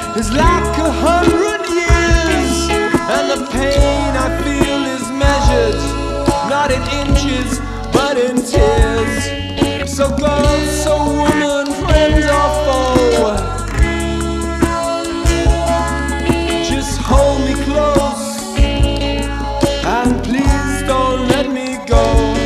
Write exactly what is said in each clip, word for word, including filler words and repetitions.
is like a hundred years, and the pain I feel is measured not in inches but in tears. So girl, so woman, friend or foe, just hold me close and please don't let me go.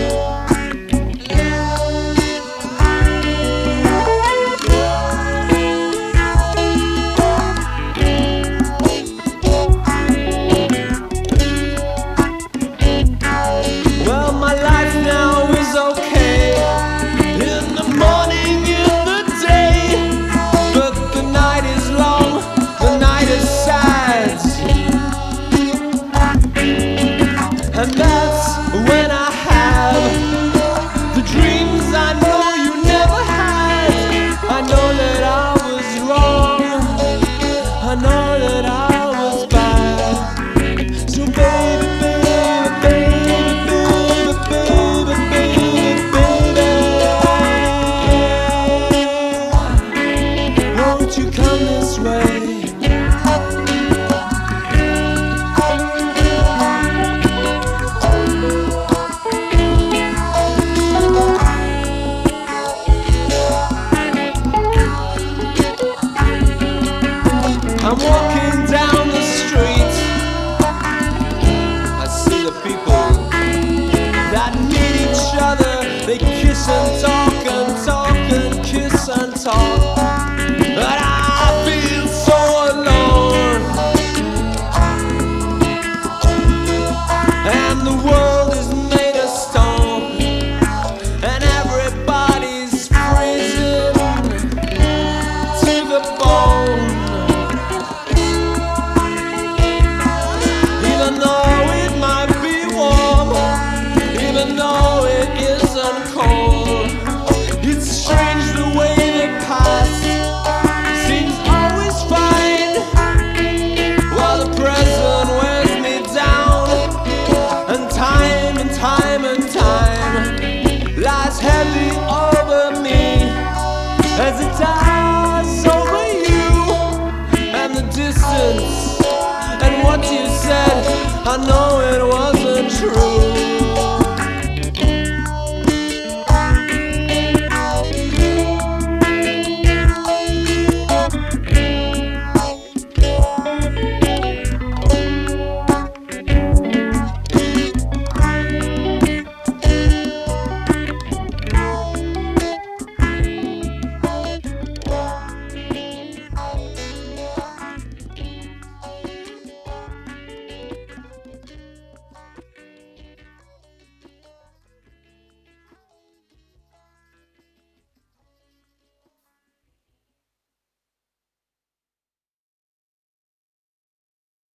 And that's when I have the dreams I know you never had. I know that I was wrong, I know that I was bad. So baby, baby, baby, baby, baby, baby, baby, won't you come this way? I'm walking down the street, I see the people that meet each other. They kiss and talk and talk and kiss and talk, but I feel so alone, and the world is made of stone, and everybody's freezing to the bone. Even though it might be warm, even though it isn't cold, it's strange the way the past seems always fine, while the present wears me down, and time and time and time lies heavy over me as it dies over you and the distance. And what you said, I know